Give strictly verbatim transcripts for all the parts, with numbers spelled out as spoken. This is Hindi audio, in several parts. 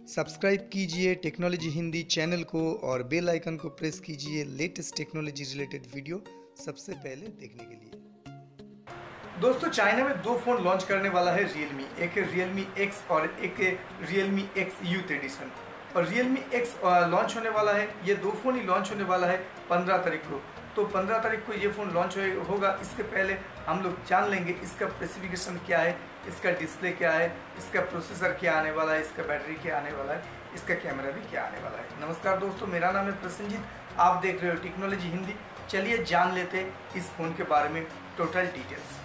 सब्सक्राइब कीजिए टेक्नोलॉजी हिंदी चैनल को और बेल आइकन को प्रेस कीजिए लेटेस्ट टेक्नोलॉजी रिलेटेड वीडियो सबसे पहले देखने के लिए। दोस्तों, चाइना में दो फोन लॉन्च करने वाला है रियलमी। एक है रियलमी एक्स और एक है रियलमी एक्स यूथ एडिशन। और रियलमी एक्स लॉन्च होने वाला है। ये दो फोन ही लॉन्च होने वाला है पंद्रह तारीख को। तो पंद्रह तारीख को ये फ़ोन लॉन्च होगा। इसके पहले हम लोग जान लेंगे इसका स्पेसिफिकेशन क्या है, इसका डिस्प्ले क्या है, इसका प्रोसेसर क्या आने वाला है, इसका बैटरी क्या आने वाला है, इसका कैमरा भी क्या आने वाला है। नमस्कार दोस्तों, मेरा नाम है प्रसन्नजीत, आप देख रहे हो टेक्नोलॉजी हिंदी। चलिए जान लेते हैं इस फ़ोन के बारे में टोटल डिटेल्स।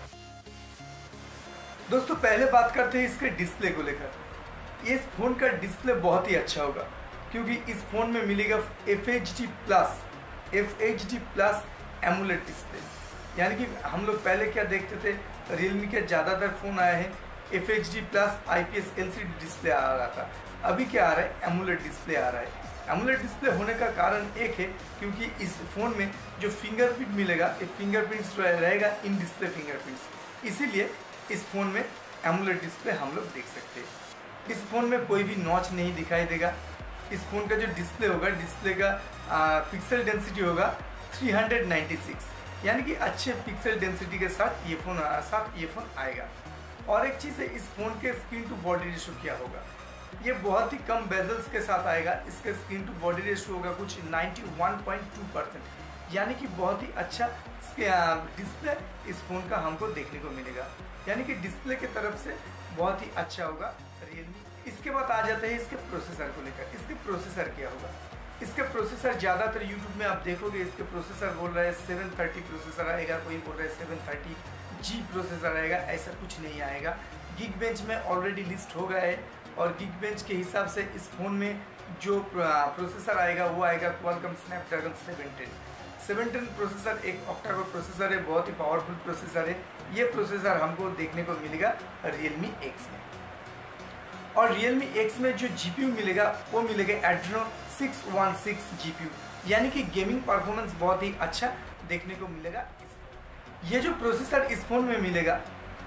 दोस्तों, पहले बात करते हैं इसके डिस्प्ले को लेकर। इस फ़ोन का डिस्प्ले बहुत ही अच्छा होगा क्योंकि इस फ़ोन में मिलेगा F H D plus F H D plus AMOLED display. यानी कि हम लोग पहले क्या देखते थे, रियलमी के ज़्यादातर फ़ोन आए हैं F H D plus I P S L C D display आ रहा था। अभी क्या आ रहा है, एमुलेट डिस्प्ले आ रहा है। एमुलेट डिस्प्ले होने का कारण एक है क्योंकि इस फ़ोन में जो फिंगरप्रिंट मिलेगा, फिंगरप्रिंट्स रहेगा इन डिस्प्ले फिंगरप्रिंट्स, इसीलिए इस फ़ोन में एमुलेट डिस्प्ले हम लोग देख सकते हैं। इस फ़ोन में कोई भी नॉच नहीं दिखाई देगा। इस फ़ोन का जो डिस्प्ले होगा, डिस्प्ले का आ, पिक्सल डेंसिटी होगा तीन सौ छियानवे, यानी कि अच्छे पिक्सल डेंसिटी के साथ ये फ़ोन साथ ये फ़ोन आएगा। और एक चीज़ है, इस फ़ोन के स्क्रीन टू बॉडी रेशो क्या होगा। ये बहुत ही कम बेजल्स के साथ आएगा। इसका स्क्रीन टू बॉडी रेशो होगा कुछ इक्यानवे पॉइंट दो परसेंट, यानी कि बहुत ही अच्छा डिस्प्ले इस फ़ोन का हमको देखने को मिलेगा। यानी कि डिस्प्ले की तरफ से बहुत ही अच्छा होगा रियलमी। इसके बाद आ जाते हैं इसके प्रोसेसर को लेकर। इसके प्रोसेसर क्या होगा। इसके प्रोसेसर ज़्यादातर यूट्यूब में आप देखोगे इसके प्रोसेसर बोल रहे हैं सेवन थर्टी प्रोसेसर आएगा, कोई बोल रहा है सेवन थर्टी जी प्रोसेसर आएगा। ऐसा कुछ नहीं आएगा। Geekbench में ऑलरेडी लिस्ट हो गया है और Geekbench के हिसाब से इस फ़ोन में जो प्रोसेसर आएगा वो आएगा Qualcomm Snapdragon seven ten. Seven ten processor एक ऑक्टा-कोर प्रोसेसर है, बहुत ही पावरफुल प्रोसेसर है। ये प्रोसेसर हमको देखने को मिलेगा रियलमी एक्स में। और रियलमी एक्स में जो जीपीयू मिलेगा वो मिलेगा Adreno six one six GPU, यानी कि गेमिंग परफॉर्मेंस बहुत ही अच्छा देखने को मिलेगा। ये जो प्रोसेसर इस फोन में मिलेगा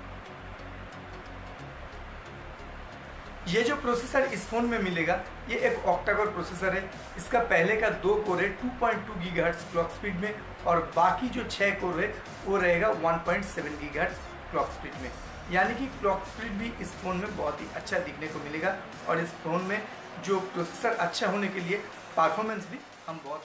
ये जो प्रोसेसर इस फोन में मिलेगा ये एक ऑक्टा-कोर प्रोसेसर है। इसका पहले का दो कोर है two point two gigahertz clock speed में और बाकी जो छः कोर है वो रहेगा one point seven gigahertz clock speed में, यानी कि क्लॉक स्पीड भी इस फ़ोन में बहुत ही अच्छा दिखने को मिलेगा। और इस फ़ोन में जो प्रोसेसर अच्छा होने के लिए परफॉर्मेंस भी हम बहुत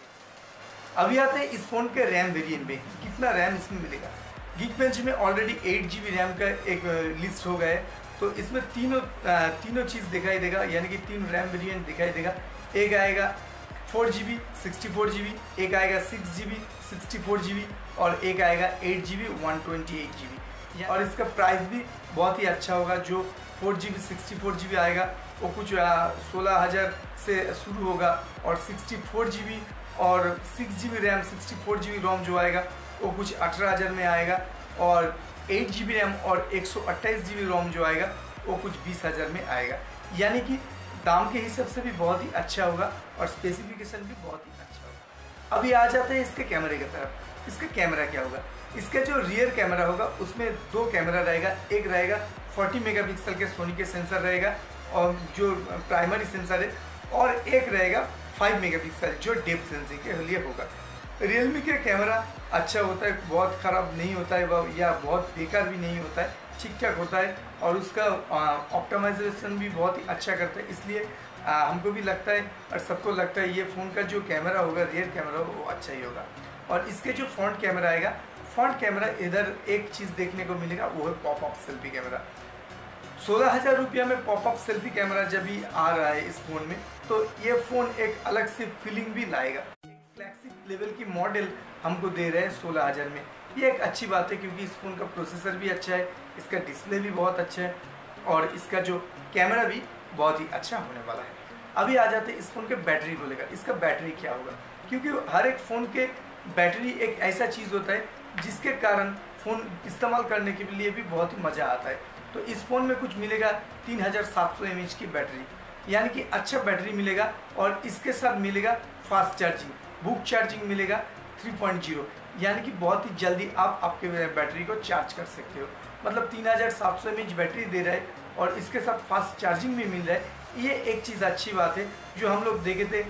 अच्छा। अभी आते हैं इस फ़ोन के रैम वेरिएंट में, कितना रैम इसमें मिलेगा। Geekbench में already eight G B RAM का एक लिस्ट हो गया है, तो इसमें तीनों तीनों चीज़ दिखाई देगा, यानी कि तीन रैम वेरिएंट दिखाई देगा। एक आएगा four G B sixty four G B, एक आएगा six G B sixty four G B और एक आएगा eight G B one twenty eight G B. और इसका प्राइस भी बहुत ही अच्छा होगा। जो four G B sixty four G B आएगा वो कुछ सोलह हज़ार से शुरू होगा और सिक्सटी फोर जी बी और six G B RAM sixty four G B रोम जो आएगा वो कुछ अठारह हज़ार में आएगा और एट जी बी रैम और एक सौ अट्ठाईस जी बी रोम जो आएगा वो कुछ बीस हज़ार में आएगा। यानी कि दाम के हिसाब से भी बहुत ही अच्छा होगा और स्पेसिफिकेशन भी बहुत ही अच्छा होगा। अभी आ जाते हैं इसके कैमरे की तरफ। इसका कैमरा क्या होगा। इसका जो रियर कैमरा होगा उसमें दो कैमरा रहेगा। एक रहेगा फोर्टी मेगापिक्सल के सोनी के सेंसर रहेगा और जो प्राइमरी सेंसर है, और एक रहेगा फाइव मेगापिक्सल जो डेप्थ सेंसिंग के लिए होगा। रियलमी का कैमरा अच्छा होता है, बहुत ख़राब नहीं होता है या बहुत बेकार भी नहीं होता है, ठीक ठाक होता है। और उसका ऑप्टिमाइजेशन भी बहुत ही अच्छा करता है। इसलिए आ, हमको भी लगता है और सबको लगता है ये फ़ोन का जो कैमरा होगा, रियर कैमरा होगा, वो अच्छा ही होगा। और इसके जो फ्रंट कैमरा आएगा, फ्रंट कैमरा इधर एक चीज़ देखने को मिलेगा, वो है पॉपअप सेल्फी कैमरा। सोलह हज़ार रुपया में पॉपअप सेल्फी कैमरा जब भी आ रहा है इस फ़ोन में, तो ये फ़ोन एक अलग से फीलिंग भी लाएगा। एक फ्लैगशिप लेवल की मॉडल हमको दे रहे हैं सोलह हज़ार में। ये एक अच्छी बात है क्योंकि इस फ़ोन का प्रोसेसर भी अच्छा है, इसका डिस्प्ले भी बहुत अच्छा है और इसका जो कैमरा भी बहुत ही अच्छा होने वाला है। अभी आ जाते हैं इस फ़ोन के बैटरी को लेकर। इसका बैटरी क्या होगा, क्योंकि हर एक फ़ोन के बैटरी एक ऐसा चीज़ होता है जिसके कारण फ़ोन इस्तेमाल करने के लिए भी बहुत ही मज़ा आता है। तो इस फ़ोन में कुछ मिलेगा तीन हज़ार सात सौ एम एच की बैटरी, यानी कि अच्छा बैटरी मिलेगा। और इसके साथ मिलेगा फास्ट चार्जिंग, बुक चार्जिंग मिलेगा थ्री पॉइंट ज़ीरो, यानी कि बहुत ही जल्दी आप आपके बैटरी को चार्ज कर सकते हो। मतलब तीन हज़ार सात सौ एम एच बैटरी दे रहा है और इसके साथ फास्ट चार्जिंग भी मिल रहा है। ये एक चीज़ अच्छी बात है। जो हम लोग देखे थे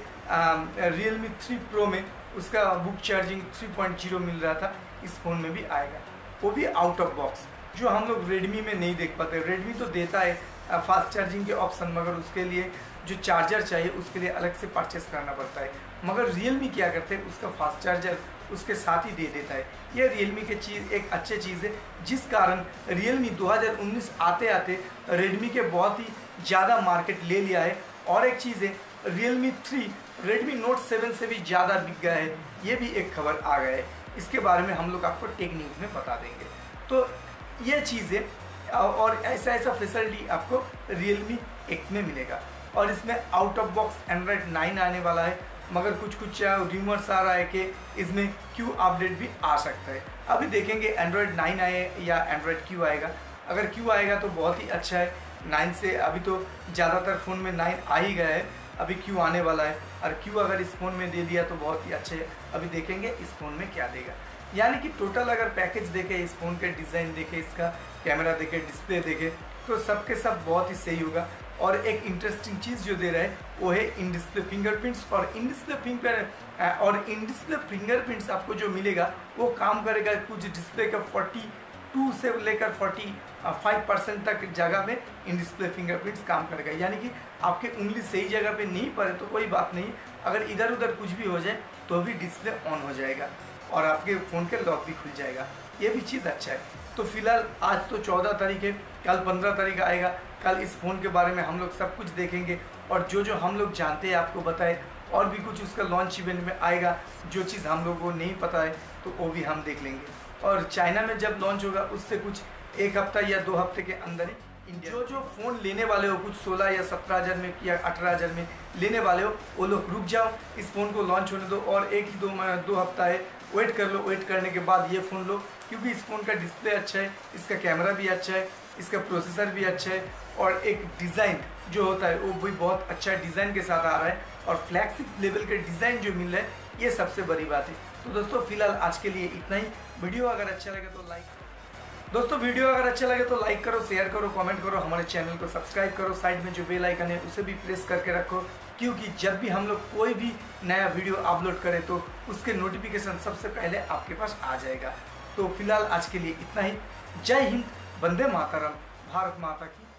रियलमी थ्री प्रो में, उसका बुक चार्जिंग थ्री पॉइंट ज़ीरो मिल रहा था, इस फ़ोन में भी आएगा, वो भी आउट ऑफ बॉक्स, जो हम लोग रेडमी में नहीं देख पाते। रेडमी तो देता है फास्ट चार्जिंग के ऑप्शन, मगर उसके लिए जो चार्जर चाहिए उसके लिए अलग से परचेस करना पड़ता है। मगर रियलमी क्या करते हैं, उसका फास्ट चार्जर उसके साथ ही दे देता है। यह रियलमी के चीज़ एक अच्छी चीज़ है, जिस कारण रियलमी दो हज़ार उन्नीस आते आते रेडमी के बहुत ही ज़्यादा मार्केट ले लिया है। और एक चीज़ है, Realme three Redmi note seven से भी ज़्यादा बिक गया है, ये भी एक खबर आ गया है। इसके बारे में हम लोग आपको टेक न्यूज़ में बता देंगे। तो ये चीज़ें और ऐसा ऐसा फैसिलिटी आपको रियलमी एक्स में मिलेगा। और इसमें out of box Android nine आने वाला है, मगर कुछ कुछ रूमर्स आ रहा है कि इसमें क्यू अपडेट भी आ सकता है। अभी देखेंगे एंड्रॉयड नाइन आए या एंड्रॉयड क्यू आएगा। अगर क्यू आएगा तो बहुत ही अच्छा है। नाइन से अभी तो ज़्यादातर फ़ोन में नाइन आ ही गया है, अभी क्यू आने वाला है। और क्यू अगर इस फ़ोन में दे दिया तो बहुत ही अच्छे है। अभी देखेंगे इस फ़ोन में क्या देगा। यानी कि टोटल अगर पैकेज देखे, इस फ़ोन के डिज़ाइन देखे, इसका कैमरा देखे, डिस्प्ले देखे, तो सब के सब बहुत ही सही होगा। और एक इंटरेस्टिंग चीज़ जो दे रहा है वो है इन डिस्प्ले फिंगरप्रिंट्स। और इन डिस्प्ले फिंगर और इन डिस्प्ले फिंगरप्रिंट्स आपको जो मिलेगा वो काम करेगा कुछ डिस्प्ले का फोर्टी टू से लेकर फोर्टी फाइव परसेंट तक जगह पे इन डिस्प्ले फिंगरप्रिंट्स काम करेगा। यानी कि आपके उंगली सही जगह पे नहीं पड़े तो कोई बात नहीं, अगर इधर उधर कुछ भी हो जाए तो भी डिस्प्ले ऑन हो जाएगा और आपके फ़ोन के लॉक भी खुल जाएगा। ये भी चीज़ अच्छा है। तो फिलहाल आज तो चौदह तारीख है, कल पंद्रह तारीख आएगा। कल इस फ़ोन के बारे में हम लोग सब कुछ देखेंगे और जो जो हम लोग जानते हैं आपको बताए, और भी कुछ उसका लॉन्च इवेंट में आएगा जो चीज़ हम लोगों को नहीं पता है तो वो भी हम देख लेंगे। और चाइना में जब लॉन्च होगा उससे कुछ एक हफ्ता या दो हफ्ते के अंदर ही इंडिया, जो जो फ़ोन लेने वाले हो, कुछ सोलह या सत्रह हज़ार में या अठारह हज़ार में लेने वाले हो, वो लोग रुक जाओ, इस फ़ोन को लॉन्च होने दो और एक ही दो दो हफ्ता है, वेट कर लो। वेट करने के बाद ये फ़ोन लो, क्योंकि इस फ़ोन का डिस्प्ले अच्छा है, इसका कैमरा भी अच्छा है, इसका प्रोसेसर भी अच्छा है और एक डिज़ाइन जो होता है वो भी बहुत अच्छा डिज़ाइन के साथ आ रहा है और फ्लैगशिप लेवल के डिज़ाइन जो मिल रहा है, ये सबसे बड़ी बात है। तो दोस्तों फिलहाल आज के लिए इतना ही। वीडियो अगर अच्छा लगे तो लाइक दोस्तों वीडियो अगर अच्छा लगे तो लाइक करो, शेयर करो, कमेंट करो, हमारे चैनल को सब्सक्राइब करो। साइड में जो बेल आइकन है उसे भी प्रेस करके रखो, क्योंकि जब भी हम लोग कोई भी नया वीडियो अपलोड करें तो उसके नोटिफिकेशन सबसे पहले आपके पास आ जाएगा। तो फिलहाल आज के लिए इतना ही। जय हिंद, वंदे मातरम, भारत माता की।